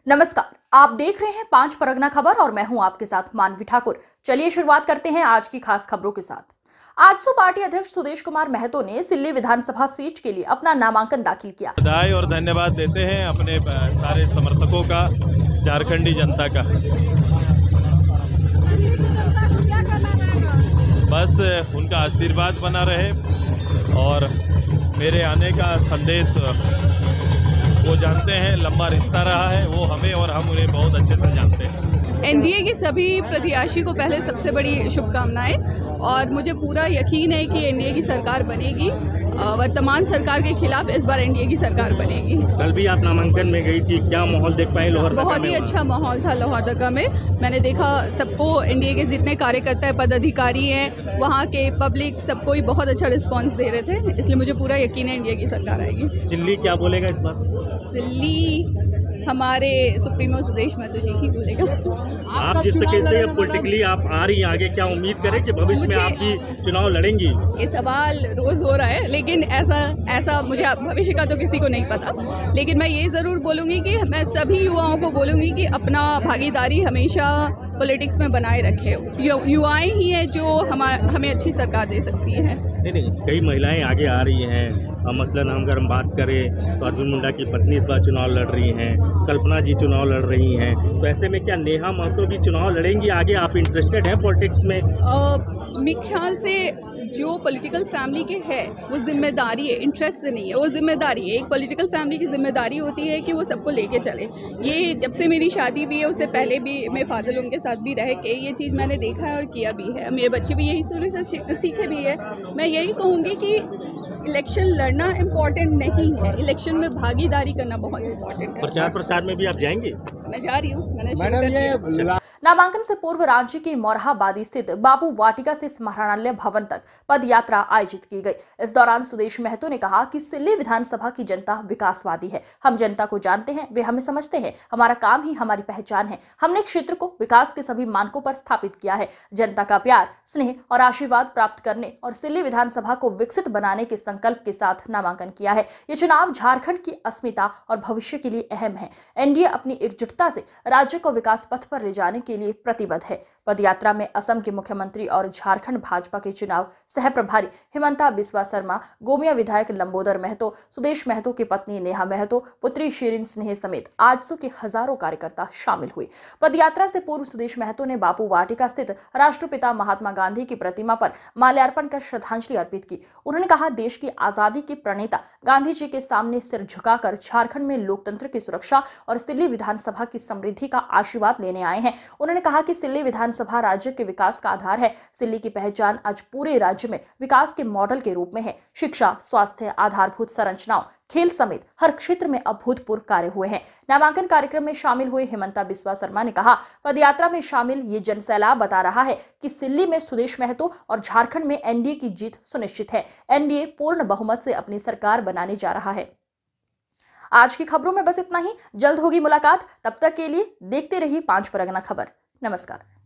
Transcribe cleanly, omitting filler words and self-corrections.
नमस्कार, आप देख रहे हैं पांच परगना खबर और मैं हूं आपके साथ मानवी ठाकुर। चलिए शुरुआत करते हैं आज की खास खबरों के साथ। आजसू पार्टी अध्यक्ष सुदेश कुमार महतो ने सिल्ली विधानसभा सीट के लिए अपना नामांकन दाखिल किया। बधाई और धन्यवाद देते हैं अपने सारे समर्थकों का, झारखंडी जनता का। बस उनका आशीर्वाद बना रहे और मेरे आने का संदेश वो जानते हैं। लंबा रिश्ता रहा है, वो हमें और हम उन्हें बहुत अच्छे से जानते हैं। एनडीए की सभी प्रत्याशी को पहले सबसे बड़ी शुभकामनाएं और मुझे पूरा यकीन है कि एनडीए की सरकार बनेगी। वर्तमान सरकार के खिलाफ इस बार एनडीए की सरकार बनेगी। कल भी आप नामांकन में गई थी, क्या माहौल देख पाए लोहरदगा में? बहुत ही अच्छा माहौल था लोहरदगा में। मैंने देखा सबको, एनडीए के जितने कार्यकर्ता है, पदाधिकारी हैं, वहाँ के पब्लिक, सबको ही बहुत अच्छा रिस्पांस दे रहे थे। इसलिए मुझे पूरा यकीन है एनडीए की सरकार आएगी। सिल्ली क्या बोलेगा इस बार? सिल्ली हमारे सुप्रीमो सुदेश महतो जी ही बोलेगा। आप जिस तरीके से पॉलिटिकली आप आ रही हैं आगे, क्या उम्मीद करें कि भविष्य में आपकी चुनाव लड़ेंगी? ये सवाल रोज हो रहा है, लेकिन ऐसा मुझे भविष्य का तो किसी को नहीं पता। लेकिन मैं ये ज़रूर बोलूँगी कि मैं सभी युवाओं को बोलूँगी कि अपना भागीदारी हमेशा पॉलिटिक्स में बनाए रखे। युवाएं ही हैं जो हमें अच्छी सरकार दे सकती हैं। नहीं, कई महिलाएं आगे आ रही हैं। मसलन अगर हम बात करें तो अर्जुन मुंडा की पत्नी इस बार चुनाव लड़ रही हैं, कल्पना जी चुनाव लड़ रही हैं। तो ऐसे में क्या नेहा महतो भी चुनाव लड़ेंगी आगे? आप इंटरेस्टेड हैं पॉलिटिक्स में? मेरे ख्याल से जो पॉलिटिकल फैमिली के है वो जिम्मेदारी है, इंटरेस्ट से नहीं है, वो जिम्मेदारी है। एक पॉलिटिकल फैमिली की जिम्मेदारी होती है कि वो सबको लेके चले। ये जब से मेरी शादी हुई है, उससे पहले भी मेरे फादर उनके साथ भी रह के ये चीज़ मैंने देखा है और किया भी है। मेरे बच्चे भी यही शुरू से सीखे भी है। मैं यही कहूँगी कि इलेक्शन लड़ना इम्पोर्टेंट नहीं है, इलेक्शन में भागीदारी करना बहुत इम्पोर्टेंट है। प्रचार प्रसार में भी आप जाएंगे? मैं जा रही हूँ, मैंने शुरू कर दिया। नामांकन से पूर्व रांची के मोरहाबादी स्थित बाबू वाटिका से स्मरणालय भवन तक पद यात्रा आयोजित की गई। इस दौरान सुदेश महतो ने कहा कि सिल्ली विधानसभा की जनता विकासवादी है। हम जनता को जानते हैं, वे हमें समझते हैं। हमारा काम ही हमारी पहचान है। हमने क्षेत्र को विकास के सभी मानकों पर स्थापित किया है। जनता का प्यार, स्नेह और आशीर्वाद प्राप्त करने और सिल्ली विधानसभा को विकसित बनाने के संकल्प के साथ नामांकन किया है। ये चुनाव झारखंड की अस्मिता और भविष्य के लिए अहम है। एनडीए अपनी एकजुटता से राज्य को विकास पथ पर ले जाने के लिए प्रतिबद्ध है। पदयात्रा में असम के मुख्यमंत्री और झारखंड भाजपा के चुनाव सह प्रभारी हिमंता बिस्वा शर्मा, गोमिया विधायक लंबोदर महतो, सुदेश महतो की पत्नी नेहा महतो, पुत्री शीरिन स्नेह समेत आजसू के हजारों कार्यकर्ता शामिल हुए। पदयात्रा से पूर्व सुदेश महतो ने बापू वाटिका स्थित राष्ट्रपिता महात्मा गांधी की प्रतिमा पर माल्यार्पण कर श्रद्धांजलि अर्पित की। उन्होंने कहा, देश की आजादी के प्रणेता गांधी जी के सामने सिर झुकाकर झारखंड में लोकतंत्र की सुरक्षा और सिल्ली विधानसभा की समृद्धि का आशीर्वाद लेने आए हैं। उन्होंने कहा कि सिल्ली विधानसभा राज्य के विकास का आधार है। सिल्ली की पहचान आज पूरे राज्य में विकास के मॉडल के रूप में है। शिक्षा, स्वास्थ्य, आधारभूत संरचनाओं, खेल समेत हर क्षेत्र में अभूतपूर्व कार्य हुए हैं। नामांकन कार्यक्रम में शामिल हुए हिमंता बिस्वा शर्मा ने कहा, पदयात्रा में शामिल ये जनसैलाब बता रहा है कि सिल्ली में सुदेश महतो और झारखंड में एनडीए की जीत सुनिश्चित है। एनडीए पूर्ण बहुमत से अपनी सरकार बनाने जा रहा है। आज की खबरों में बस इतना ही। जल्द होगी मुलाकात, तब तक के लिए देखते रहिए पांच परगना खबर। नमस्कार।